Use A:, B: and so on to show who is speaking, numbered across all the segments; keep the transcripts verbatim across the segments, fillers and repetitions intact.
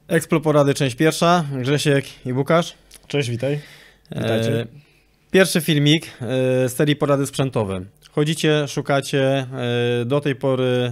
A: Explo Porady, część pierwsza. Grzesiek i Łukasz.
B: Cześć, witaj. Witajcie.
A: E, pierwszy filmik e, z serii Porady sprzętowe. Chodzicie, szukacie, e, do tej pory...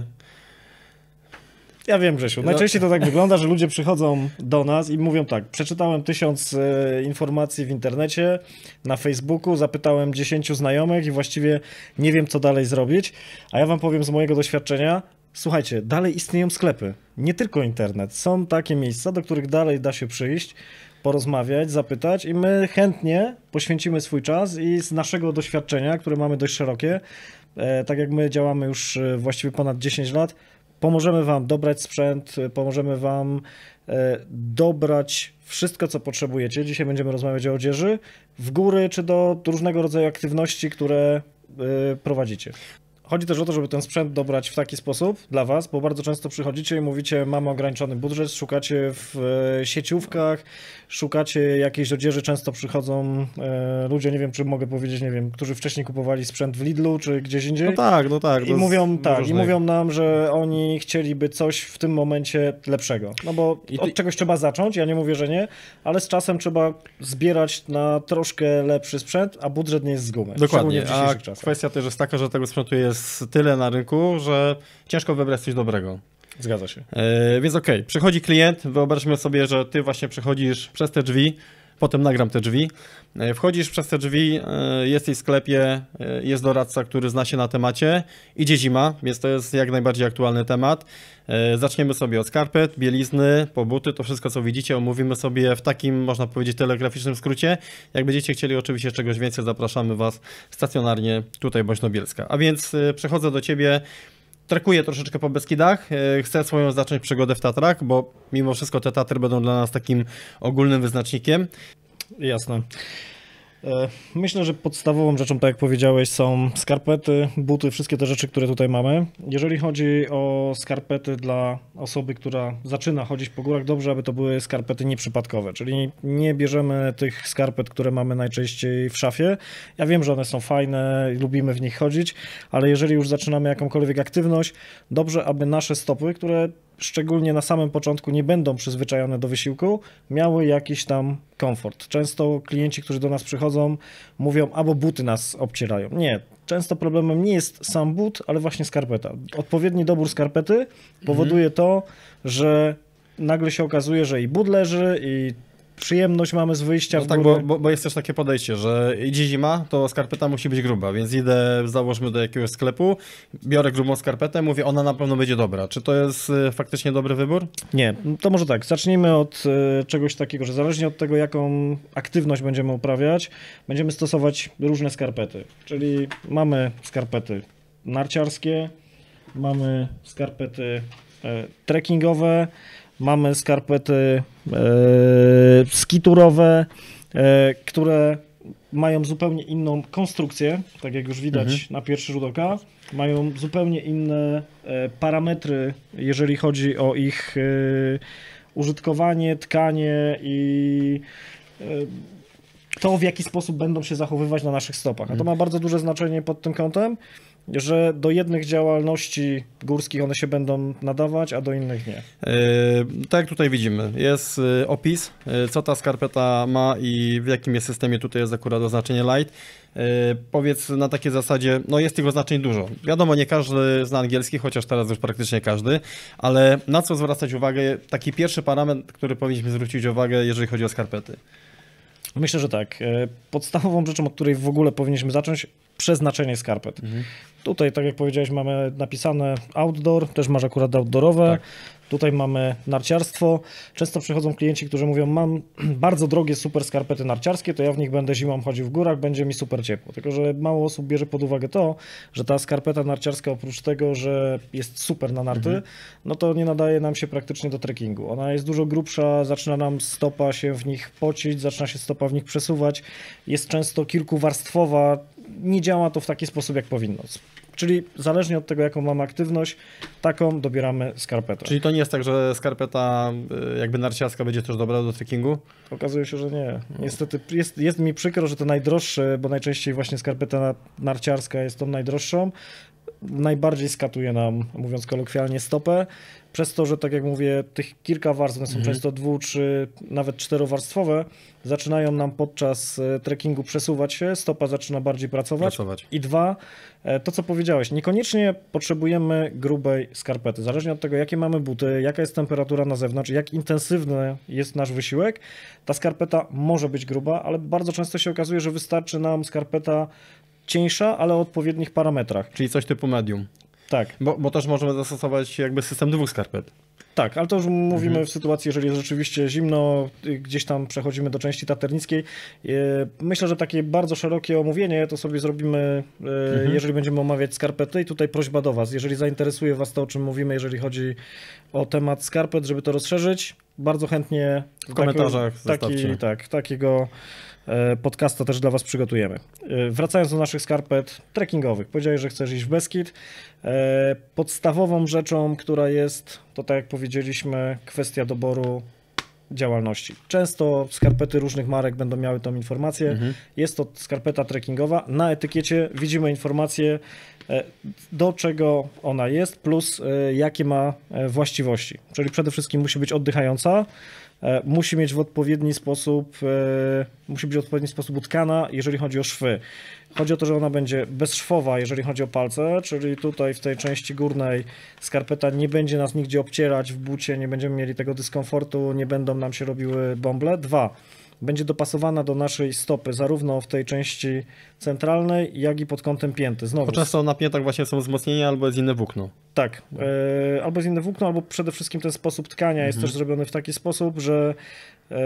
B: Ja wiem, Grzesiu, najczęściej to tak wygląda, że ludzie przychodzą do nas i mówią tak, przeczytałem tysiąc e, informacji w internecie, na Facebooku, zapytałem dziesięciu znajomych i właściwie nie wiem, co dalej zrobić, a ja wam powiem z mojego doświadczenia, słuchajcie, dalej istnieją sklepy, nie tylko internet, są takie miejsca, do których dalej da się przyjść, porozmawiać, zapytać i my chętnie poświęcimy swój czas i z naszego doświadczenia, które mamy dość szerokie, e, tak jak my działamy już właściwie ponad dziesięć lat, pomożemy wam dobrać sprzęt, pomożemy wam e, dobrać wszystko, co potrzebujecie. Dzisiaj będziemy rozmawiać o odzieży, w góry czy do różnego rodzaju aktywności, które e, prowadzicie. Chodzi też o to, żeby ten sprzęt dobrać w taki sposób dla was, bo bardzo często przychodzicie i mówicie, mamy ograniczony budżet, szukacie w e, sieciówkach, szukacie jakiejś odzieży, często przychodzą e, ludzie, nie wiem, czy mogę powiedzieć, nie wiem, którzy wcześniej kupowali sprzęt w Lidlu, czy gdzieś indziej.
A: No tak, no tak.
B: I mówią, tak, i mówią nam, że oni chcieliby coś w tym momencie lepszego. No bo
A: I ty...
B: od czegoś trzeba zacząć, ja nie mówię, że nie, ale z czasem trzeba zbierać na troszkę lepszy sprzęt, a budżet nie jest z gumy.
A: Dokładnie,
B: w
A: a
B: czasach.
A: kwestia też jest taka, że tego sprzętu jest tyle na rynku, że ciężko wybrać coś dobrego.
B: Zgadza się.
A: E, więc okej, okay. Przychodzi klient, wyobraźmy sobie, że ty właśnie przechodzisz przez te drzwi, potem nagram te drzwi, e, wchodzisz przez te drzwi, e, jesteś w sklepie, e, jest doradca, który zna się na temacie, idzie zima, więc to jest jak najbardziej aktualny temat. E, zaczniemy sobie od skarpet, bielizny, po buty, to wszystko co widzicie omówimy sobie w takim, można powiedzieć, telegraficznym skrócie. Jak będziecie chcieli oczywiście czegoś więcej, zapraszamy was stacjonarnie tutaj bądź do Bielska. A więc e, przechodzę do ciebie. Trekuję troszeczkę po Beskidach, chcę swoją zacząć przygodę w Tatrach, bo mimo wszystko te Tatry będą dla nas takim ogólnym wyznacznikiem.
B: Jasne. Myślę, że podstawową rzeczą, tak jak powiedziałeś, są skarpety, buty, wszystkie te rzeczy, które tutaj mamy. Jeżeli chodzi o skarpety dla osoby, która zaczyna chodzić po górach, dobrze, aby to były skarpety nieprzypadkowe, czyli nie bierzemy tych skarpet, które mamy najczęściej w szafie. Ja wiem, że one są fajne, lubimy w nich chodzić, ale jeżeli już zaczynamy jakąkolwiek aktywność, dobrze, aby nasze stopy, które szczególnie na samym początku nie będą przyzwyczajone do wysiłku, miały jakiś tam komfort. Często klienci, którzy do nas przychodzą, mówią, albo buty nas obcierają. Nie, często problemem nie jest sam but, ale właśnie skarpeta. Odpowiedni dobór skarpety powoduje to, że nagle się okazuje, że i but leży, i przyjemność mamy z wyjścia
A: no
B: w
A: tak,
B: górę.
A: bo, bo, bo jest też takie podejście, że idzie zima, to skarpeta musi być gruba, więc idę, załóżmy, do jakiegoś sklepu, biorę grubą skarpetę, mówię, ona na pewno będzie dobra. Czy to jest y, faktycznie dobry wybór?
B: Nie, to może tak, zacznijmy od y, czegoś takiego, że zależnie od tego, jaką aktywność będziemy uprawiać, będziemy stosować różne skarpety. Czyli mamy skarpety narciarskie, mamy skarpety y, trekkingowe, mamy skarpety e, skiturowe, e, które mają zupełnie inną konstrukcję, tak jak już widać mhm. na pierwszy rzut oka. Mają zupełnie inne e, parametry, jeżeli chodzi o ich e, użytkowanie, tkanie i e, to, w jaki sposób będą się zachowywać na naszych stopach. A to ma bardzo duże znaczenie pod tym kątem, że do jednych działalności górskich one się będą nadawać, a do innych nie.
A: Yy, tak jak tutaj widzimy, jest yy, opis, yy, co ta skarpeta ma i w jakim jest systemie. Tutaj jest akurat oznaczenie light. Yy, powiedz na takiej zasadzie, no jest tych oznaczeń dużo. Wiadomo, nie każdy zna angielski, chociaż teraz już praktycznie każdy, ale na co zwracać uwagę? Taki pierwszy parametr, który powinniśmy zwrócić uwagę, jeżeli chodzi o skarpety.
B: Myślę, że tak. Podstawową rzeczą, od której w ogóle powinniśmy zacząć, przeznaczenie skarpet. Mhm. Tutaj, tak jak powiedziałeś, mamy napisane outdoor, też masz akurat outdoorowe. Tak. Tutaj mamy narciarstwo. Często przychodzą klienci, którzy mówią, mam bardzo drogie super skarpety narciarskie, to ja w nich będę zimą chodził w górach, będzie mi super ciepło. Tylko że mało osób bierze pod uwagę to, że ta skarpeta narciarska oprócz tego, że jest super na narty, mhm. no to nie nadaje nam się praktycznie do trekkingu. Ona jest dużo grubsza, zaczyna nam stopa się w nich pocić, zaczyna się stopa w nich przesuwać. Jest często kilkuwarstwowa, nie działa to w taki sposób, jak powinno. Czyli zależnie od tego, jaką mamy aktywność, taką dobieramy skarpetę.
A: Czyli to nie jest tak, że skarpeta jakby narciarska będzie też dobra do trekkingu?
B: Okazuje się, że nie. Niestety jest, jest mi przykro, że to najdroższe, bo najczęściej właśnie skarpeta narciarska jest tą najdroższą. najbardziej skatuje nam, mówiąc kolokwialnie, stopę, przez to, że tak jak mówię, tych kilka warstw, one są mhm. często dwu, trzy, nawet czterowarstwowe, zaczynają nam podczas trekkingu przesuwać się, stopa zaczyna bardziej pracować. pracować. I dwa, to co powiedziałeś, niekoniecznie potrzebujemy grubej skarpety. Zależnie od tego, jakie mamy buty, jaka jest temperatura na zewnątrz, jak intensywny jest nasz wysiłek, ta skarpeta może być gruba, ale bardzo często się okazuje, że wystarczy nam skarpeta cieńsza, ale o odpowiednich parametrach.
A: Czyli coś typu medium.
B: Tak.
A: Bo, bo też możemy zastosować jakby system dwóch skarpet.
B: Tak, ale to już mówimy mhm. w sytuacji, jeżeli jest rzeczywiście zimno, gdzieś tam przechodzimy do części taternickiej. Myślę, że takie bardzo szerokie omówienie to sobie zrobimy, mhm. jeżeli będziemy omawiać skarpety. I tutaj prośba do Was, jeżeli zainteresuje Was to, o czym mówimy, jeżeli chodzi o temat skarpet, żeby to rozszerzyć, bardzo chętnie
A: w komentarzach
B: taki, tak, takiego podcasta też dla Was przygotujemy. Wracając do naszych skarpet trekkingowych. Powiedziałeś, że chcesz iść w Beskid. Podstawową rzeczą, która jest, to tak jak powiedzieliśmy, kwestia doboru działalności. Często skarpety różnych marek będą miały tą informację. Mhm. Jest to skarpeta trekkingowa. Na etykiecie widzimy informację, do czego ona jest, plus jakie ma właściwości. Czyli przede wszystkim musi być oddychająca, musi mieć w odpowiedni sposób, musi być w odpowiedni sposób utkana, jeżeli chodzi o szwy. Chodzi o to, że ona będzie bezszwowa, jeżeli chodzi o palce, czyli tutaj w tej części górnej skarpeta nie będzie nas nigdzie obcierać w bucie, nie będziemy mieli tego dyskomfortu, nie będą nam się robiły bąble. Dwa, będzie dopasowana do naszej stopy, zarówno w tej części centralnej, jak i pod kątem pięty. Znowu.
A: Bo często na piętach właśnie są wzmocnienia albo jest inne włókno.
B: Tak, e, albo jest inne włókno, albo przede wszystkim ten sposób tkania mhm. jest też zrobiony w taki sposób, że e,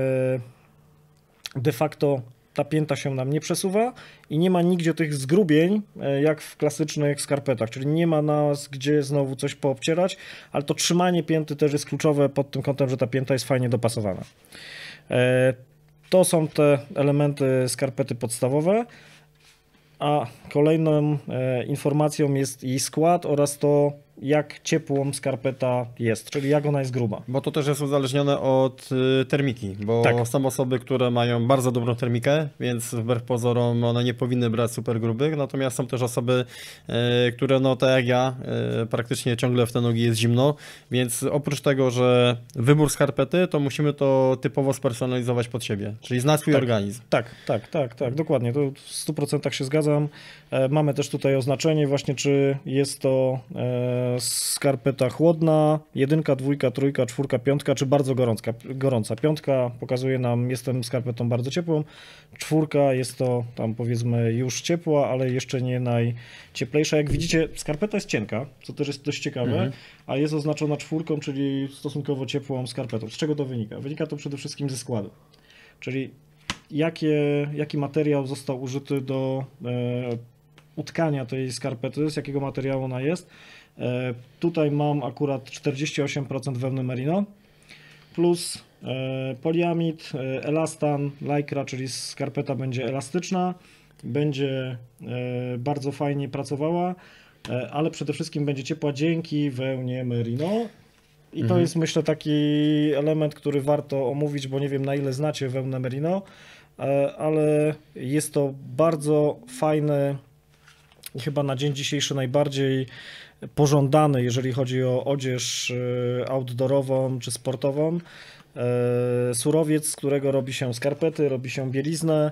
B: de facto ta pięta się nam nie przesuwa i nie ma nigdzie tych zgrubień, jak w klasycznych skarpetach, czyli nie ma nas gdzie znowu coś poobcierać, ale to trzymanie pięty też jest kluczowe pod tym kątem, że ta pięta jest fajnie dopasowana. To są te elementy skarpety podstawowe, a kolejną informacją jest jej skład oraz to, jak ciepłą skarpeta jest, czyli jak ona jest gruba.
A: Bo to też jest uzależnione od y, termiki, bo tak. są osoby, które mają bardzo dobrą termikę, więc wbrew pozorom one nie powinny brać super grubych, natomiast są też osoby, y, które no tak jak ja, y, praktycznie ciągle w te nogi jest zimno, więc oprócz tego, że wybór skarpety, to musimy to typowo spersonalizować pod siebie, czyli znać swój
B: tak,
A: organizm.
B: Tak, tak, tak, tak, dokładnie, to w stu procentach się zgadzam. E, mamy też tutaj oznaczenie właśnie, czy jest to e, skarpeta chłodna, jedynka, dwójka, trójka, czwórka, piątka, czy bardzo gorąca. gorąca. Piątka pokazuje nam, jestem skarpetą bardzo ciepłą, czwórka jest to tam powiedzmy już ciepła, ale jeszcze nie najcieplejsza. Jak widzicie, skarpeta jest cienka, co też jest dość ciekawe, mhm. a jest oznaczona czwórką, czyli stosunkowo ciepłą skarpetą. Z czego to wynika? Wynika to przede wszystkim ze składu, czyli jakie, jaki materiał został użyty do e, utkania tej skarpety, z jakiego materiału ona jest. E, tutaj mam akurat czterdzieści osiem procent wełny merino plus e, poliamid, e, elastan, lycra, czyli skarpeta będzie elastyczna, będzie e, bardzo fajnie pracowała, e, ale przede wszystkim będzie ciepła dzięki wełnie merino. I to mhm. jest, myślę, taki element, który warto omówić, bo nie wiem, na ile znacie wełnę merino, e, ale jest to bardzo fajny i chyba na dzień dzisiejszy najbardziej pożądany, jeżeli chodzi o odzież outdoorową czy sportową. Surowiec, z którego robi się skarpety, robi się bieliznę,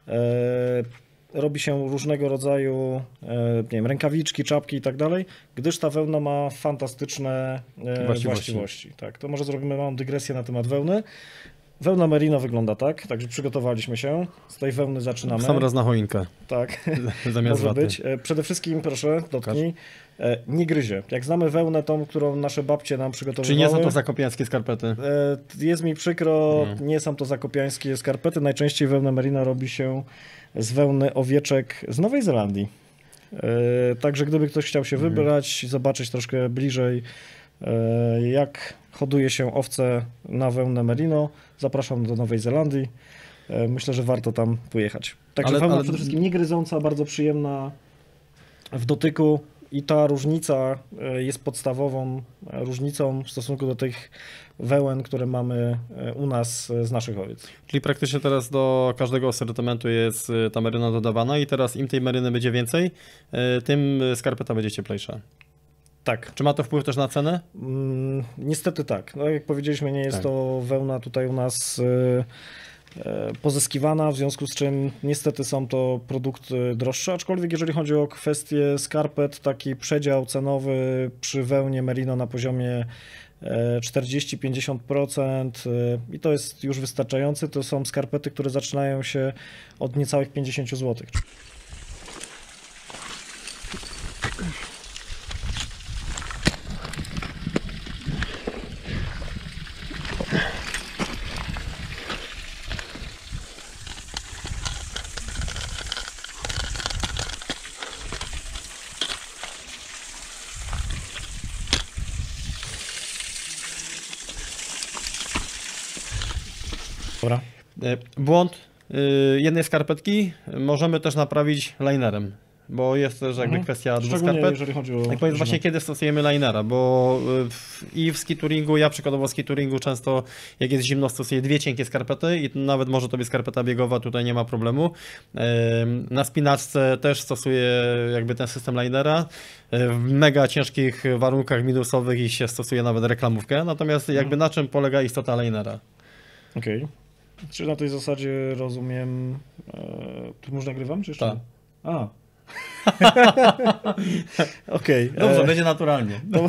B: robi się różnego rodzaju nie wiem, rękawiczki, czapki i tak dalej, gdyż ta wełna ma fantastyczne właściwości. właściwości. Tak, to może zrobimy małą dygresję na temat wełny. Wełna merino wygląda tak, także przygotowaliśmy się. Z tej wełny zaczynamy.
A: Sam raz na choinkę.
B: Tak,
A: zamiast
B: może
A: waty.
B: być. Przede wszystkim, proszę, dotknij, nie gryzie. Jak znamy wełnę tą, którą nasze babcie nam przygotowywały.
A: Czy nie są to zakopiańskie skarpety?
B: Jest mi przykro, no. nie są to zakopiańskie skarpety. Najczęściej wełnę merino robi się z wełny owieczek z Nowej Zelandii. Także gdyby ktoś chciał się mhm. wybrać, zobaczyć troszkę bliżej, jak hoduje się owce na wełnę merino, zapraszam do Nowej Zelandii. Myślę, że warto tam pojechać. Także ale, wełna ale... przede wszystkim nie gryząca, bardzo przyjemna w dotyku i ta różnica jest podstawową różnicą w stosunku do tych wełen, które mamy u nas z naszych owiec.
A: Czyli praktycznie teraz do każdego asortymentu jest ta meryna dodawana i teraz im tej meryny będzie więcej, tym skarpeta będzie cieplejsza.
B: Tak.
A: Czy ma to wpływ też na cenę?
B: Mm, niestety tak. No, jak powiedzieliśmy, nie jest
A: tak.
B: to wełna tutaj u nas pozyskiwana, w związku z czym niestety są to produkty droższe, aczkolwiek jeżeli chodzi o kwestię skarpet, taki przedział cenowy przy wełnie merino na poziomie czterdzieści do pięćdziesięciu procent i to jest już wystarczający. To są skarpety, które zaczynają się od niecałych pięćdziesięciu złotych. Dobra.
A: Błąd jednej skarpetki możemy też naprawić linerem, bo jest też jakby
B: mhm.
A: kwestia dwóch
B: Szczególnie
A: skarpet.
B: jeżeli chodzi o...
A: Jak powiedz właśnie, kiedy stosujemy linera, bo w, i w skitouringu, ja przykładowo w skitouringu często jak jest zimno stosuję dwie cienkie skarpety i nawet może to być skarpeta biegowa, tutaj nie ma problemu. Na spinaczce też stosuję jakby ten system linera. W mega ciężkich warunkach minusowych i się stosuje nawet reklamówkę, natomiast jakby na czym polega istota linera?
B: Okej. Okay. Czy na tej zasadzie rozumiem... E, tu już nagrywam, czy jeszcze?
A: Tak.
B: A. Okej.
A: Okay. Dobrze, e... będzie naturalnie.
B: No,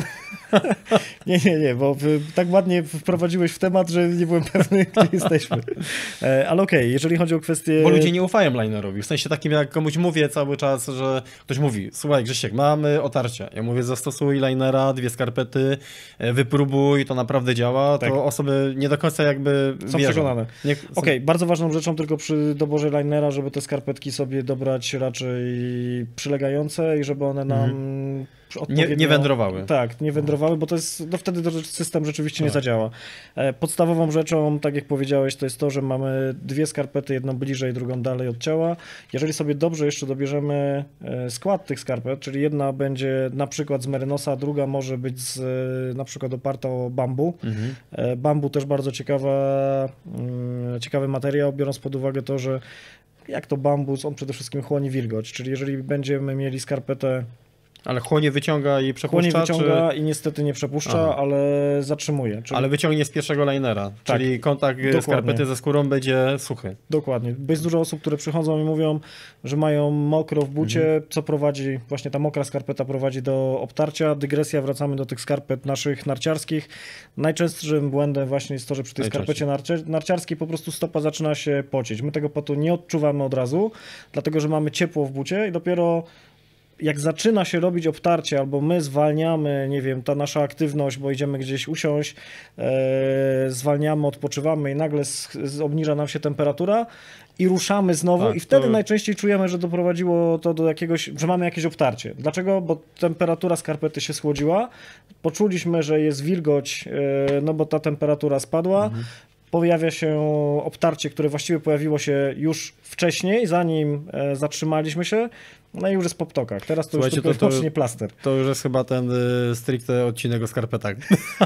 B: nie, nie, nie, bo tak ładnie wprowadziłeś w temat, że nie byłem pewny, gdzie jesteśmy. E, ale okej, okay, jeżeli chodzi o kwestię...
A: Bo ludzie nie ufają linerowi. W sensie takim, jak komuś mówię cały czas, że ktoś mówi, słuchaj Grzesiek, mamy otarcia. Ja mówię, zastosuj linera, dwie skarpety, wypróbuj, to naprawdę działa. Tak. To osoby nie do końca jakby
B: są
A: wierzą.
B: przekonane. Nie... Okej, okay, bardzo ważną rzeczą tylko przy doborze linera, żeby te skarpetki sobie dobrać raczej przylegające i żeby one nam mhm.
A: odpowiednio... Nie, nie wędrowały.
B: Tak, nie wędrowały, bo to jest, no wtedy to system rzeczywiście tak. nie zadziała. Podstawową rzeczą, tak jak powiedziałeś, to jest to, że mamy dwie skarpety, jedną bliżej, drugą dalej od ciała. Jeżeli sobie dobrze jeszcze dobierzemy skład tych skarpet, czyli jedna będzie na przykład z merynosa, a druga może być z, na przykład oparta o bambu. Mhm. Bambu też bardzo ciekawa, ciekawy materiał, biorąc pod uwagę to, że jak to bambus, on przede wszystkim chłoni wilgoć, czyli jeżeli będziemy mieli skarpetę...
A: Ale chłonie, wyciąga i przepuszcza?
B: Chłonie, wyciąga
A: czy...
B: i niestety nie przepuszcza, Aha. ale zatrzymuje.
A: Czyli... Ale wyciągnie z pierwszego linera, tak. czyli kontakt Dokładnie. skarpety ze skórą będzie suchy.
B: Dokładnie. Bo jest dużo osób, które przychodzą i mówią, że mają mokro w bucie, mhm. co prowadzi, właśnie ta mokra skarpeta prowadzi do obtarcia. Dygresja, wracamy do tych skarpet naszych narciarskich. Najczęstszym błędem właśnie jest to, że przy tej skarpecie narci- narciarskiej po prostu stopa zaczyna się pocić. My tego potu nie odczuwamy od razu, dlatego że mamy ciepło w bucie i dopiero jak zaczyna się robić obtarcie, albo my zwalniamy, nie wiem, ta nasza aktywność, bo idziemy gdzieś usiąść, e, zwalniamy, odpoczywamy i nagle z, z, obniża nam się temperatura i ruszamy znowu tak, i wtedy to... najczęściej czujemy, że doprowadziło to do jakiegoś, że mamy jakieś obtarcie. Dlaczego? Bo temperatura skarpety się schłodziła, poczuliśmy, że jest wilgoć, e, no bo ta temperatura spadła, mhm. pojawia się obtarcie, które właściwie pojawiło się już wcześniej, zanim e, zatrzymaliśmy się, no i już jest po ptokach. Teraz to Słuchajcie, już tylko wyłącznie plaster.
A: To już jest chyba ten y, stricte odcinek o skarpetach.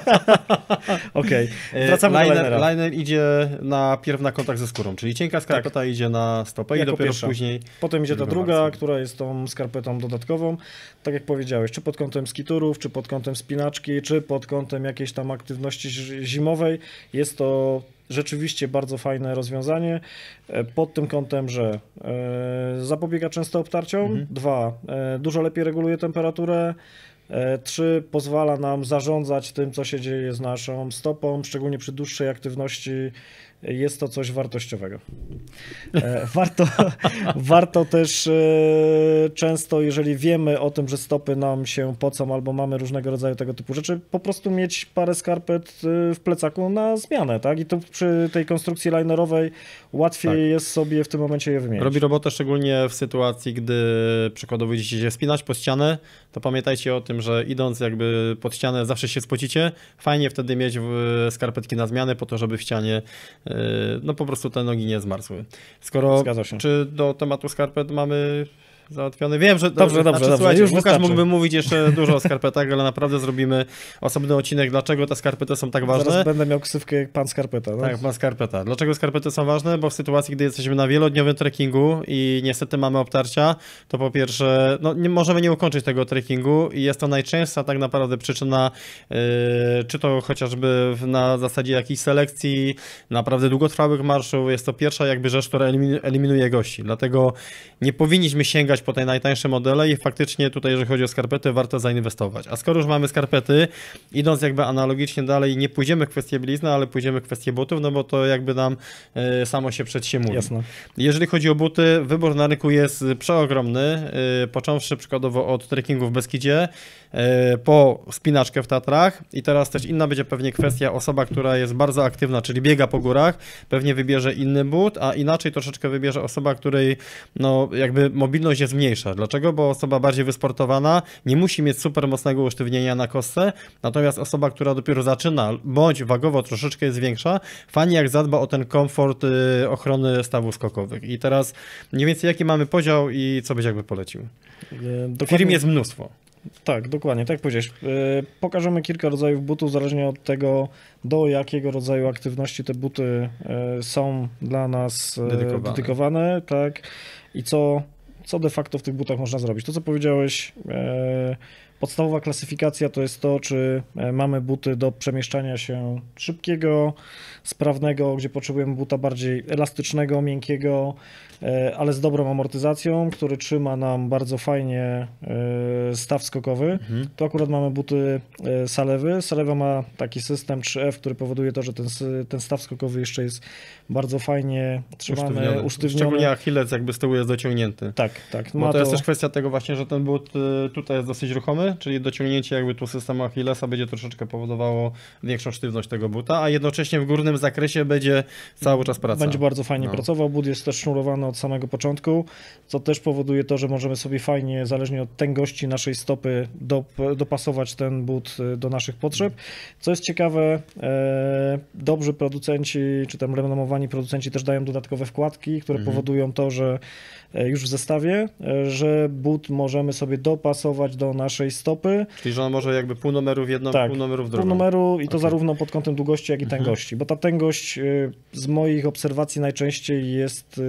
B: Okej, okay. Wracamy liner, do linera.
A: Liner idzie na pierw na kontakt ze skórą, czyli cienka skarpeta tak. idzie na stopę jako i dopiero pierwsza. Później...
B: Potem idzie ta druga, wersja. która jest tą skarpetą dodatkową. Tak jak powiedziałeś, czy pod kątem skiturów, czy pod kątem spinaczki, czy pod kątem jakiejś tam aktywności zimowej. Jest to rzeczywiście bardzo fajne rozwiązanie pod tym kątem, że e, zapobiega często obtarciom, mhm. dwa, e, dużo lepiej reguluje temperaturę, e, trzy, pozwala nam zarządzać tym, co się dzieje z naszą stopą, szczególnie przy dłuższej aktywności. Jest to coś wartościowego. E, warto, warto też e, często, jeżeli wiemy o tym, że stopy nam się pocą albo mamy różnego rodzaju tego typu rzeczy, po prostu mieć parę skarpet w plecaku na zmianę, tak? I to przy tej konstrukcji linerowej łatwiej tak. jest sobie w tym momencie je wymienić.
A: Robi robotę szczególnie w sytuacji, gdy przykładowo idziecie się spinać pod ścianę, to pamiętajcie o tym, że idąc jakby pod ścianę zawsze się spocicie. Fajnie wtedy mieć skarpetki na zmianę po to, żeby w ścianie no po prostu te nogi nie zmarzły. Skoro, czy do tematu skarpet mamy załatwiony. Wiem, że...
B: Dobrze, dobrze, dobrze.
A: Słuchajcie,
B: Już
A: Łukasz
B: wystarczy.
A: mógłby mówić jeszcze dużo o skarpetach, ale naprawdę zrobimy osobny odcinek, dlaczego te skarpety są tak ważne.
B: Zaraz będę miał ksywkę jak pan skarpeta. No?
A: Tak, pan skarpeta. Dlaczego skarpety są ważne? Bo w sytuacji, gdy jesteśmy na wielodniowym trekkingu i niestety mamy obtarcia, to po pierwsze, no nie możemy nie ukończyć tego trekkingu i jest to najczęstsza tak naprawdę przyczyna, yy, czy to chociażby na zasadzie jakiejś selekcji, naprawdę długotrwałych marszów, jest to pierwsza jakby rzecz, która eliminuje gości. Dlatego nie powinniśmy sięgać po te najtańsze modele i faktycznie tutaj, jeżeli chodzi o skarpety, warto zainwestować. A skoro już mamy skarpety, idąc jakby analogicznie dalej, nie pójdziemy w kwestię bielizny, ale pójdziemy w kwestię butów, no bo to jakby nam y, samo się przed się mówi.
B: Jasne.
A: Jeżeli chodzi o buty, wybór na rynku jest przeogromny, y, począwszy przykładowo od trekkingu w Beskidzie, y, po spinaczkę w Tatrach i teraz też inna będzie pewnie kwestia, osoba, która jest bardzo aktywna, czyli biega po górach, pewnie wybierze inny but, a inaczej troszeczkę wybierze osoba, której no jakby mobilność jest mniejsza. Dlaczego? Bo osoba bardziej wysportowana nie musi mieć super mocnego usztywnienia na kostce, natomiast osoba, która dopiero zaczyna, bądź wagowo troszeczkę jest większa, fajnie jak zadba o ten komfort y, ochrony stawów skokowych. I teraz mniej więcej jaki mamy podział i co byś jakby polecił?
B: Dokładnie.
A: Firm jest mnóstwo.
B: Tak, dokładnie, tak jak powiedziałeś. Yy, pokażemy kilka rodzajów butów, zależnie od tego, do jakiego rodzaju aktywności te buty yy, są dla nas yy,
A: Dedykowane.
B: dedykowane, tak, i co, co de facto w tych butach można zrobić. To, co powiedziałeś, yy, podstawowa klasyfikacja to jest to, czy mamy buty do przemieszczania się szybkiego, sprawnego, gdzie potrzebujemy buta bardziej elastycznego, miękkiego, ale z dobrą amortyzacją, który trzyma nam bardzo fajnie staw skokowy. Mhm. Tu akurat mamy buty Salewy. Salewa ma taki system trzy F, który powoduje to, że ten, ten staw skokowy jeszcze jest bardzo fajnie trzymany, usztywniony. usztywniony.
A: Szczególnie Achilles jakby z tyłu jest dociągnięty.
B: Tak, tak.
A: Bo
B: ma
A: to, to jest
B: to...
A: też kwestia tego właśnie, że ten but tutaj jest dosyć ruchomy, czyli dociągnięcie jakby tu systemu Achillesa będzie troszeczkę powodowało większą sztywność tego buta, a jednocześnie w górnym zakresie będzie cały czas praca.
B: Będzie bardzo fajnie
A: no.
B: pracował. But jest też sznurowany od samego początku, co też powoduje to, że możemy sobie fajnie, zależnie od tęgości naszej stopy, dop dopasować ten but do naszych potrzeb. Co jest ciekawe, e, dobrzy producenci, czy tam renomowani producenci też dają dodatkowe wkładki, które mhm. powodują to, że już w zestawie, że but możemy sobie dopasować do naszej stopy.
A: Czyli, że on może jakby pół numeru w jedną,
B: tak,
A: pół numeru w drugą.
B: Pół numeru i to
A: okay.
B: zarówno pod kątem długości, jak i
A: mhm.
B: tęgości, bo ta tęgość z moich obserwacji najczęściej jest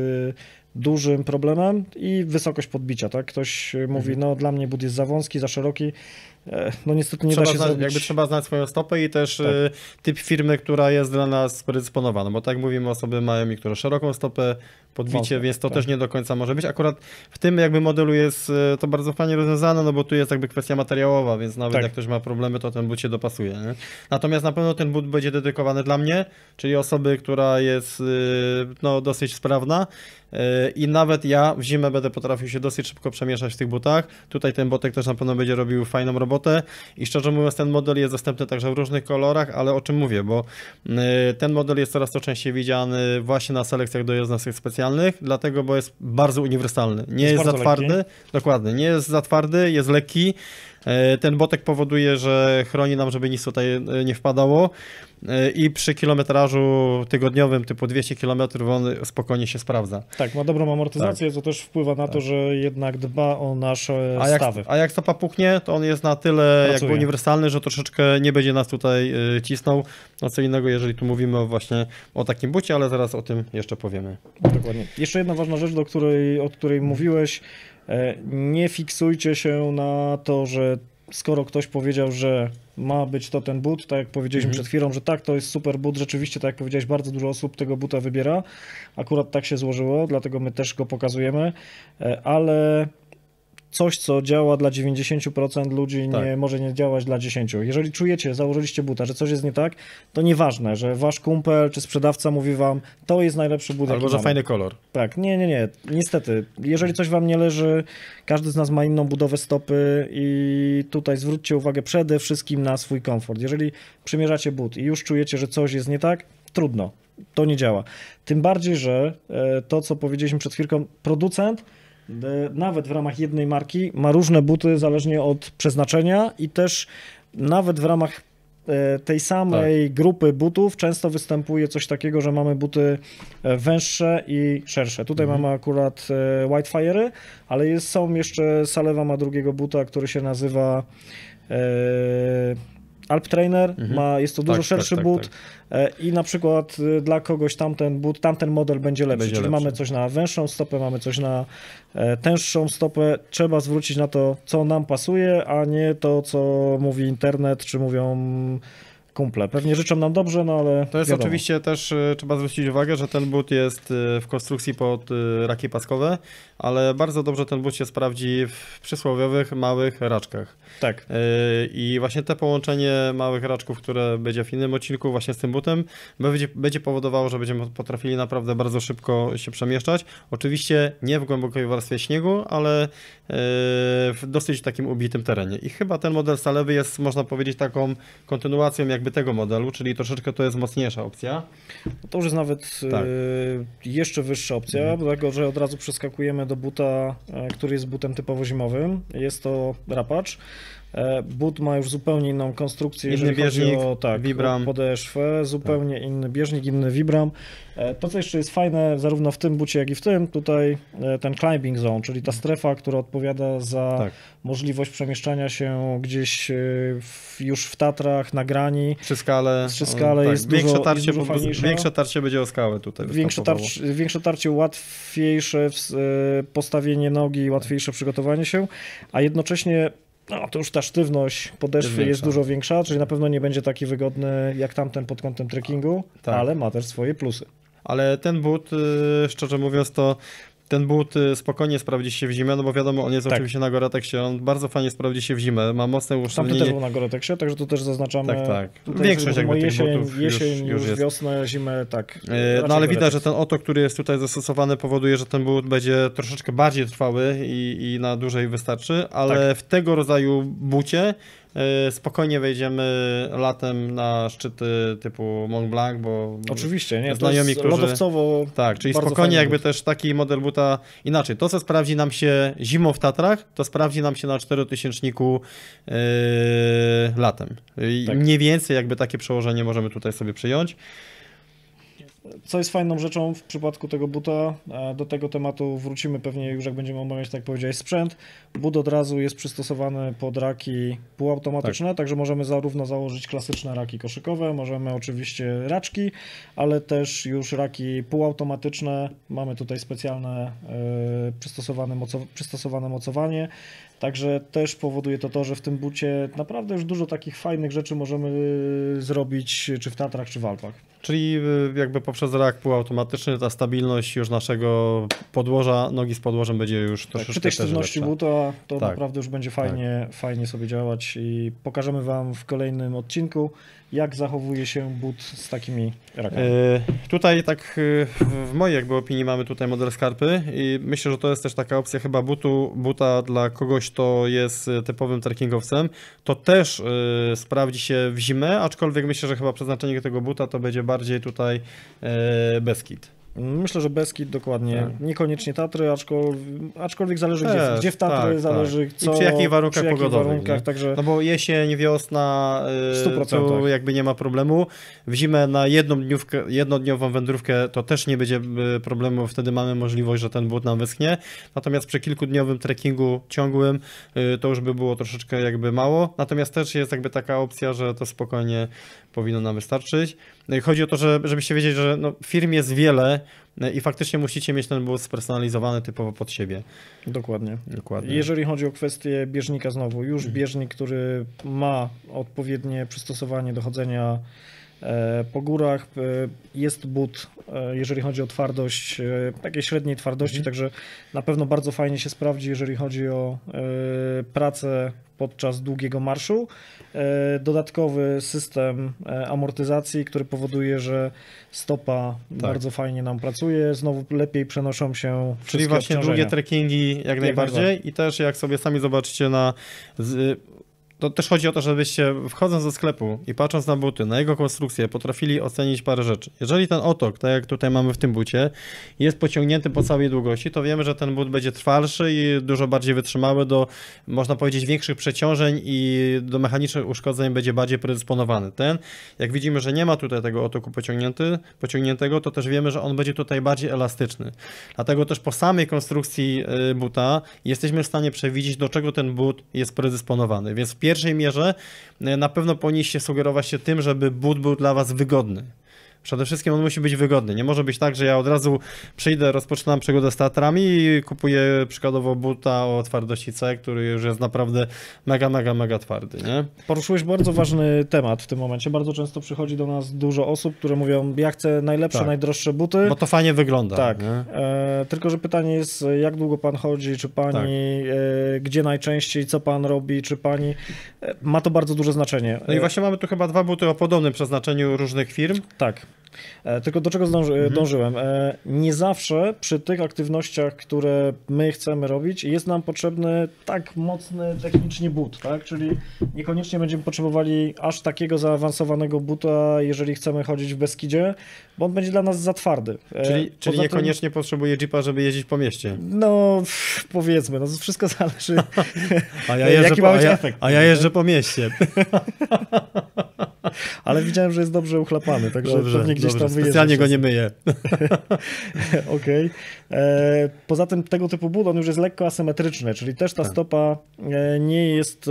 B: dużym problemem i wysokość podbicia, tak? Ktoś mhm. mówi, no dla mnie but jest za wąski, za szeroki. No niestety nie
A: trzeba
B: da się
A: znać,
B: zrobić.
A: Jakby trzeba znać swoją stopę i też
B: tak.
A: typ firmy, która jest dla nas predysponowana, bo tak jak mówimy, osoby mają niektóre szeroką stopę, podbicie, Wąskie, więc to tak. też nie do końca może być. Akurat w tym jakby modelu jest to bardzo fajnie rozwiązane, no bo tu jest jakby kwestia materiałowa, więc nawet tak. jak ktoś ma problemy, to ten but się dopasuje. Nie? Natomiast na pewno ten but będzie dedykowany dla mnie, czyli osoby, która jest no, dosyć sprawna i nawet ja w zimę będę potrafił się dosyć szybko przemieszczać w tych butach. Tutaj ten botek też na pewno będzie robił fajną robotę i szczerze mówiąc ten model jest dostępny także w różnych kolorach, ale o czym mówię, bo ten model jest coraz to częściej widziany właśnie na selekcjach dojazdowców specjalnych, dlatego, bo jest bardzo uniwersalny. Nie jest, jest za twardy, lekki. Dokładnie, nie jest za twardy, jest lekki. Ten botek powoduje, że chroni nam, żeby nic tutaj nie wpadało i przy kilometrażu tygodniowym typu dwieście kilometrów on spokojnie się sprawdza.
B: Tak, ma dobrą amortyzację, tak. co też wpływa na tak. to, że jednak dba o nasze
A: a jak,
B: stawy.
A: A jak stopa puchnie, to on jest na tyle Pracuje. jakby uniwersalny, że troszeczkę nie będzie nas tutaj cisnął. No co innego, jeżeli tu mówimy o właśnie o takim bucie, ale zaraz o tym jeszcze powiemy.
B: Dokładnie. Jeszcze jedna ważna rzecz, do której, o której mówiłeś. Nie fiksujcie się na to, że skoro ktoś powiedział, że ma być to ten but, tak jak powiedzieliśmy mhm. przed chwilą, że tak, to jest super but, rzeczywiście, tak jak powiedziałeś, bardzo dużo osób tego buta wybiera. Akurat tak się złożyło, dlatego my też go pokazujemy, ale coś, co działa dla dziewięćdziesięciu procent ludzi, tak. nie może nie działać dla dziesięciu procent. Jeżeli czujecie, założyliście buta, że coś jest nie tak, to nieważne, że wasz kumpel czy sprzedawca mówi wam, to jest najlepszy but,
A: albo że mamy. Fajny kolor.
B: Tak, nie, nie, nie. Niestety, jeżeli coś wam nie leży, każdy z nas ma inną budowę stopy i tutaj zwróćcie uwagę przede wszystkim na swój komfort. Jeżeli przymierzacie but i już czujecie, że coś jest nie tak, trudno, to nie działa. Tym bardziej, że to, co powiedzieliśmy przed chwilką, producent nawet w ramach jednej marki ma różne buty zależnie od przeznaczenia i też nawet w ramach tej samej tak. grupy butów często występuje coś takiego, że mamy buty węższe i szersze. Tutaj mhm. mamy akurat Whitefire'y, ale jest, są jeszcze, Salewa ma drugiego buta, który się nazywa e, Alp Trainer, mhm. ma, jest to dużo tak, szerszy tak, but tak, tak. i na przykład dla kogoś tamten but, tamten model będzie lepszy, będzie czyli lepszy. Mamy coś na węższą stopę, mamy coś na tęższą stopę, trzeba zwrócić na to, co nam pasuje, a nie to, co mówi internet, czy mówią kumple. Pewnie życzą nam dobrze, no ale
A: to jest wiadomo. Oczywiście też y, trzeba zwrócić uwagę, że ten but jest y, w konstrukcji pod y, raki paskowe, ale bardzo dobrze ten but się sprawdzi w przysłowiowych małych raczkach.
B: Tak.
A: Y, I właśnie te połączenie małych raczków, które będzie w innym odcinku właśnie z tym butem, będzie, będzie powodowało, że będziemy potrafili naprawdę bardzo szybko się przemieszczać. Oczywiście nie w głębokiej warstwie śniegu, ale y, w dosyć takim ubitym terenie. I chyba ten model Salewy jest, można powiedzieć, taką kontynuacją jakby tego modelu, czyli troszeczkę to jest mocniejsza opcja.
B: To już jest nawet tak. y, jeszcze wyższa opcja, mhm. dlatego że od razu przeskakujemy do buta, który jest butem typowo zimowym. Jest to Rapacz. But ma już zupełnie inną konstrukcję,
A: inny
B: jeżeli
A: bieżnik,
B: chodzi o tak,
A: Vibram.
B: podeszwę, zupełnie tak. inny bieżnik, inny Vibram. To, co jeszcze jest fajne, zarówno w tym bucie, jak i w tym, tutaj ten climbing zone, czyli ta strefa, która odpowiada za tak. możliwość przemieszczania się gdzieś w, już w Tatrach, na grani.
A: Przy skale.
B: Przy skale
A: tak.
B: jest,
A: większe
B: dużo,
A: tarcie,
B: jest dużo fajniejsze.
A: Większe tarcie będzie o skałę tutaj.
B: Większe tarcie, większe tarcie, łatwiejsze postawienie nogi, łatwiejsze przygotowanie się, a jednocześnie no to już ta sztywność podeszwy jest, jest dużo większa, czyli na pewno nie będzie taki wygodny jak tamten pod kątem trekkingu, tak. ale ma też swoje plusy.
A: Ale ten but, szczerze mówiąc, to ten but spokojnie sprawdzi się w zimę, no bo wiadomo, on jest tak. oczywiście na Gore-Texie, on bardzo fajnie sprawdzi się w zimę, ma mocne uszczelnienie.
B: Tamty też był na Gore-Texie, także tu też zaznaczamy.
A: Tak, tak.
B: Tutaj
A: Większość jakby tych
B: jesień,
A: butów
B: jesień,
A: już,
B: już
A: już jest.
B: wiosnę, zimę, tak.
A: No ale widać, że ten oto, który jest tutaj zastosowany, powoduje, że ten but będzie troszeczkę bardziej trwały i, i na dłużej wystarczy, ale tak. w tego rodzaju bucie spokojnie wejdziemy latem na szczyty typu Mont Blanc, bo
B: oczywiście, nie,
A: znajomi,
B: to jest
A: którzy...
B: lodowcowo.
A: Tak, czyli spokojnie jakby but. Też taki model buta inaczej. To, co sprawdzi nam się zimą w Tatrach, to sprawdzi nam się na czterotysięczniku yy, latem. I tak. Mniej więcej jakby takie przełożenie możemy tutaj sobie przyjąć.
B: Co jest fajną rzeczą w przypadku tego buta, do tego tematu wrócimy pewnie już jak będziemy omawiać, tak jak powiedziałeś, sprzęt. But od razu jest przystosowany pod raki półautomatyczne, tak. także możemy zarówno założyć klasyczne raki koszykowe, możemy oczywiście raczki, ale też już raki półautomatyczne. Mamy tutaj specjalne yy, przystosowane, mocow przystosowane mocowanie. Także też powoduje to to, że w tym bucie naprawdę już dużo takich fajnych rzeczy możemy zrobić, czy w Tatrach, czy w Alpach.
A: Czyli jakby poprzez rak półautomatyczny ta stabilność już naszego podłoża, nogi z podłożem będzie już
B: tak,
A: troszeczkę
B: przy tej sztywności buta to
A: tak.
B: naprawdę już będzie fajnie, tak. fajnie sobie działać i pokażemy Wam w kolejnym odcinku, jak zachowuje się but z takimi rakami. Yy,
A: tutaj tak w mojej jakby opinii mamy tutaj model Scarpy i myślę, że to jest też taka opcja chyba butu, buta dla kogoś, kto jest typowym trekkingowcem. To też yy, sprawdzi się w zimę, aczkolwiek myślę, że chyba przeznaczenie tego buta to będzie bardziej tutaj yy, Beskid.
B: Myślę, że Beskid dokładnie, tak. niekoniecznie Tatry, aczkolwiek, aczkolwiek zależy
A: Też,
B: gdzie, gdzie w Tatry,
A: tak,
B: zależy
A: tak.
B: co,
A: I przy jakich warunkach
B: przy jakich
A: pogodowych.
B: Warunkach, także...
A: No bo jesień, wiosna, yy, tu jakby nie ma problemu. W zimę na jedną dniówkę, jednodniową wędrówkę to też nie będzie problemu, wtedy mamy możliwość, że ten but nam wyschnie. Natomiast przy kilkudniowym trekkingu ciągłym yy, to już by było troszeczkę jakby mało. Natomiast też jest jakby taka opcja, że to spokojnie powinno nam wystarczyć. Chodzi o to, że, żebyście wiedzieć, że no, firm jest wiele i faktycznie musicie mieć ten but spersonalizowany typowo pod siebie.
B: Dokładnie.
A: Dokładnie.
B: Jeżeli chodzi o kwestię bieżnika znowu, już bieżnik, który ma odpowiednie przystosowanie do chodzenia po górach, jest but, jeżeli chodzi o twardość, takiej średniej twardości, mhm. także na pewno bardzo fajnie się sprawdzi, jeżeli chodzi o pracę podczas długiego marszu. Dodatkowy system amortyzacji, który powoduje, że stopa tak. bardzo fajnie nam pracuje, znowu lepiej przenoszą się wszystkie
A: Czyli właśnie
B: obciążenia.
A: długie trekkingi jak, jak najbardziej i też jak sobie sami zobaczycie na z, to też chodzi o to, żebyście wchodząc do sklepu i patrząc na buty, na jego konstrukcję, potrafili ocenić parę rzeczy. Jeżeli ten otok, tak jak tutaj mamy w tym bucie, jest pociągnięty po całej długości, to wiemy, że ten but będzie trwalszy i dużo bardziej wytrzymały do, można powiedzieć, większych przeciążeń i do mechanicznych uszkodzeń będzie bardziej predysponowany. Ten, jak widzimy, że nie ma tutaj tego otoku pociągnięty, pociągniętego, to też wiemy, że on będzie tutaj bardziej elastyczny. Dlatego też po samej konstrukcji buta jesteśmy w stanie przewidzieć, do czego ten but jest predysponowany. Więc w pierwszej mierze na pewno powinniście sugerować się tym, żeby but był dla Was wygodny. Przede wszystkim on musi być wygodny. Nie może być tak, że ja od razu przyjdę, rozpoczynam przygodę z Tatrami i kupuję przykładowo buta o twardości C, który już jest naprawdę mega, mega, mega twardy, nie?
B: Poruszyłeś bardzo ważny temat w tym momencie. Bardzo często przychodzi do nas dużo osób, które mówią, ja chcę najlepsze,
A: tak.
B: najdroższe buty.
A: Bo to fajnie wygląda.
B: Tak. E, tylko, że pytanie jest, jak długo pan chodzi, czy pani, tak. e, gdzie najczęściej, co pan robi, czy pani. E, ma to bardzo duże znaczenie.
A: No i właśnie mamy tu chyba dwa buty o podobnym przeznaczeniu różnych firm.
B: Tak. E, tylko do czego zdąży, mhm. dążyłem? E, nie zawsze przy tych aktywnościach, które my chcemy robić, jest nam potrzebny tak mocny technicznie but, tak? Czyli niekoniecznie będziemy potrzebowali aż takiego zaawansowanego buta, jeżeli chcemy chodzić w Beskidzie, bo on będzie dla nas za twardy.
A: E, czyli czyli niekoniecznie tym, potrzebuje jeepa, żeby jeździć po mieście?
B: No, powiedzmy, no wszystko zależy,
A: a ja jeżdżę
B: jaki
A: po,
B: ma być
A: a ja,
B: efekt.
A: A ja jeżdżę po mieście.
B: Ale widziałem, że jest dobrze uchlapany, także
A: dobrze,
B: pewnie gdzieś
A: dobrze.
B: tam wyjeżdża.
A: Specjalnie go nie myję.
B: Okej. Okay. Poza tym tego typu but, on już jest lekko asymetryczny, czyli też ta tak. stopa nie jest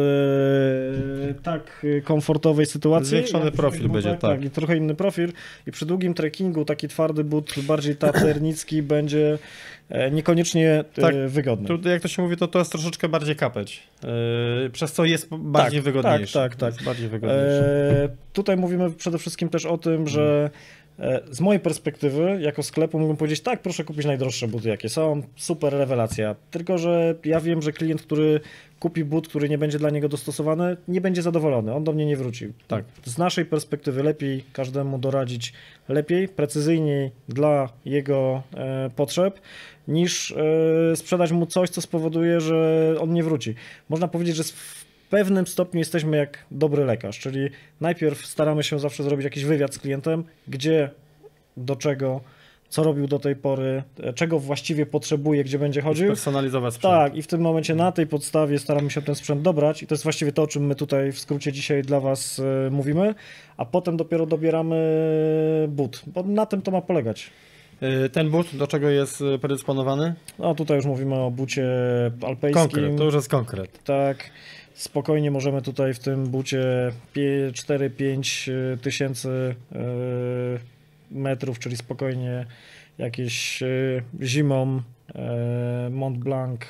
B: e, tak komfortowej sytuacji.
A: Zwiększony profil butach, będzie, tak. tak.
B: I trochę inny profil. I przy długim trekkingu taki twardy but, bardziej taternicki będzie niekoniecznie tak, wygodny.
A: Tu, jak to się mówi, to to jest troszeczkę bardziej kapeć, yy, przez co jest bardziej
B: tak,
A: wygodniejszy.
B: Tak, tak, tak.
A: Bardziej wygodniejszy.
B: E, tutaj mówimy przede wszystkim też o tym, hmm. że e, z mojej perspektywy, jako sklepu, mógłbym powiedzieć, tak, proszę kupić najdroższe buty, jakie są, super rewelacja. Tylko że ja wiem, że klient, który kupi but, który nie będzie dla niego dostosowany, nie będzie zadowolony, on do mnie nie wróci.
A: Tak.
B: Z naszej perspektywy lepiej każdemu doradzić lepiej, precyzyjniej dla jego e, potrzeb, niż e, sprzedać mu coś, co spowoduje, że on nie wróci. Można powiedzieć, że w pewnym stopniu jesteśmy jak dobry lekarz, czyli najpierw staramy się zawsze zrobić jakiś wywiad z klientem, gdzie, do czego, co robił do tej pory, czego właściwie potrzebuje, gdzie będzie chodził.
A: Personalizować sprzęt.
B: Tak, i w tym momencie na tej podstawie staramy się ten sprzęt dobrać i to jest właściwie to, o czym my tutaj w skrócie dzisiaj dla Was y, mówimy, a potem dopiero dobieramy but, bo na tym to ma polegać.
A: Ten but do czego jest predysponowany?
B: No tutaj już mówimy o bucie alpejskim.
A: Konkret, to już jest konkret.
B: Tak. Spokojnie możemy tutaj w tym bucie cztery pięć tysięcy metrów, czyli spokojnie jakieś zimą Mont Blanc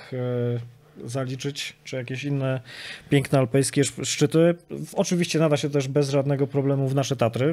B: zaliczyć, czy jakieś inne piękne alpejskie szczyty. Oczywiście nada się też bez żadnego problemu w nasze Tatry.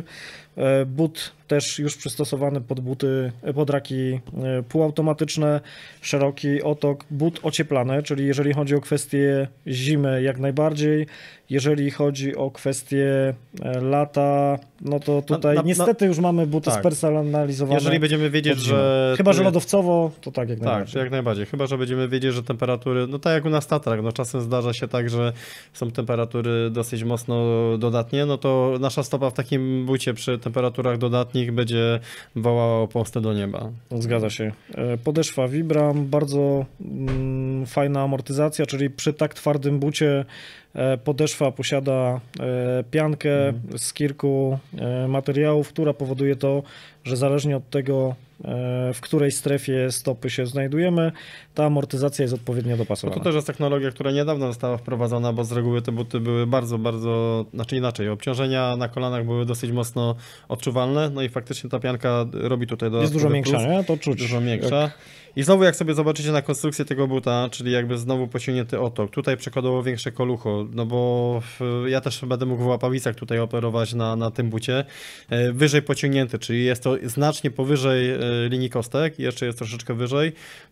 B: But też już przystosowany pod buty, pod raki półautomatyczne, szeroki otok, but ocieplany, czyli jeżeli chodzi o kwestię zimy jak najbardziej, jeżeli chodzi o kwestię lata, no to tutaj na, na, niestety na, już mamy buty tak. spersonalizowane.
A: Jeżeli będziemy wiedzieć, że...
B: Chyba, że lodowcowo, to tak jak
A: tak,
B: najbardziej.
A: Tak, jak najbardziej. Chyba, że będziemy wiedzieć, że temperatury, no tak jak u nas w Tatrach, no czasem zdarza się tak, że są temperatury dosyć mocno dodatnie, no to nasza stopa w takim bucie przy temperaturach dodatnich będzie wołała o pomstę do nieba.
B: Zgadza się. Podeszwa Vibram, bardzo mm, fajna amortyzacja, czyli przy tak twardym bucie podeszwa posiada piankę mhm. z kilku materiałów, która powoduje to, że zależnie od tego, w której strefie stopy się znajdujemy, ta amortyzacja jest odpowiednio dopasowana.
A: No to też jest technologia, która niedawno została wprowadzona, bo z reguły te buty były bardzo, bardzo, znaczy inaczej, obciążenia na kolanach były dosyć mocno odczuwalne, no i faktycznie ta pianka robi tutaj do.
B: Jest dużo większa, nie? To czuć.
A: Dużo większa. Jak... I znowu jak sobie zobaczycie na konstrukcję tego buta, czyli jakby znowu pociągnięty otok, tutaj przykładowo większe kolucho, no bo ja też będę mógł w łapawicach tutaj operować na, na tym bucie, wyżej pociągnięty, czyli jest to znacznie powyżej linii kostek, jeszcze jest troszeczkę wyżej.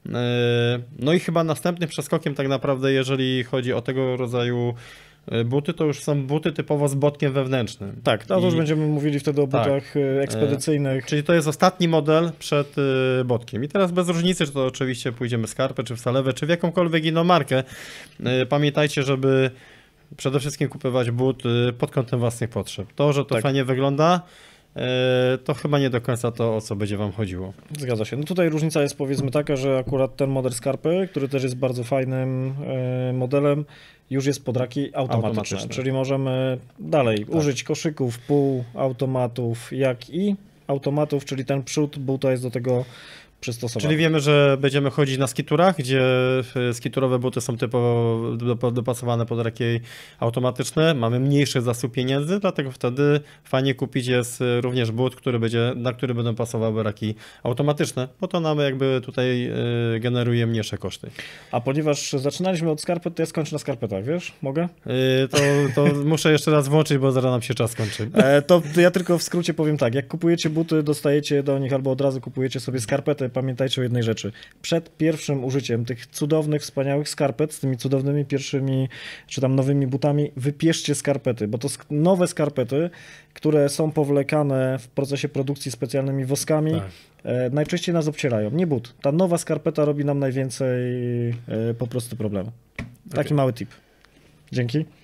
A: No i chyba następnym przeskokiem tak naprawdę, jeżeli chodzi o tego rodzaju buty, to już są buty typowo z botkiem wewnętrznym.
B: Tak, to I... już będziemy mówili wtedy o butach tak. ekspedycyjnych.
A: Czyli to jest ostatni model przed botkiem. I teraz bez różnicy, czy to oczywiście pójdziemy w Scarpę, czy w Salewę, czy w jakąkolwiek inną markę. Pamiętajcie, żeby przede wszystkim kupować but pod kątem własnych potrzeb. To, że to
B: Tak.
A: fajnie wygląda, to chyba nie do końca to, o co będzie wam chodziło.
B: Zgadza się. No tutaj różnica jest powiedzmy taka, że akurat ten model skarpy, który też jest bardzo fajnym modelem, już jest pod raki automatyczne,
A: Automatyczne.
B: czyli możemy dalej tak. użyć koszyków, półautomatów, jak i automatów, czyli ten przód buta jest do tego przystosowany.
A: Czyli wiemy, że będziemy chodzić na skiturach, gdzie skiturowe buty są typowo dopasowane pod raki automatyczne. Mamy mniejszy zasób pieniędzy, dlatego wtedy fajnie kupić jest również but, który będzie, na który będą pasowały raki automatyczne, bo to nam jakby tutaj generuje mniejsze koszty.
B: A ponieważ zaczynaliśmy od skarpet, to ja skończę na skarpetach, wiesz? Mogę?
A: To, to muszę jeszcze raz włączyć, bo zaraz nam się czas kończy.
B: E, to ja tylko w skrócie powiem tak, jak kupujecie buty, dostajecie do nich albo od razu kupujecie sobie skarpetę, pamiętajcie o jednej rzeczy. Przed pierwszym użyciem tych cudownych, wspaniałych skarpet z tymi cudownymi pierwszymi, czy tam nowymi butami, wypieszcie skarpety, bo to sk- nowe skarpety, które są powlekane w procesie produkcji specjalnymi woskami,
A: tak.
B: e, najczęściej nas obcierają. Nie but. Ta nowa skarpeta robi nam najwięcej e, po prostu problemu. Taki
A: Okay.
B: mały tip. Dzięki.